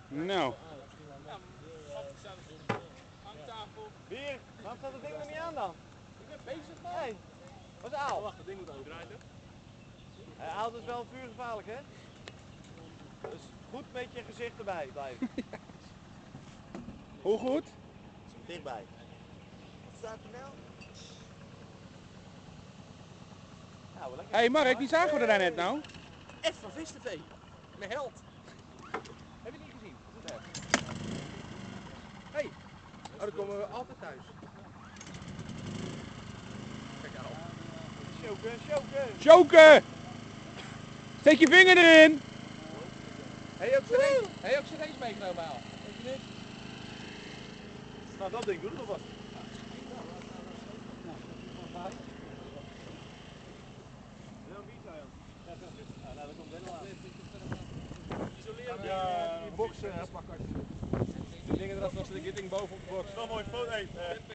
Nou. Bier, waarom staat het ding er niet aan dan? Ik ben bezig, man. Nee, wat is Aal? Wacht, het ding moet overdraaien. Aal is wel vuurgevaarlijk, hè? Dus goed met je gezicht erbij blijven. Hoe goed? Dichtbij. Wat staat er nou? Nou, lekker. Hé Mark, die zagen we er daar net nou. Ed van Vis TV. Mijn held. Heb je niet gezien? Hé. Oh, dan komen we altijd thuis. Kijk aan. Choken. Choken! Steek je vinger erin! Heb je ook cd's meegenomen, Aal? Weet je niet? Nou, dat ding doet het nog wat. Ja, box pakken. Die dingen eraf was de gitting boven op de box. Zo mooi foto.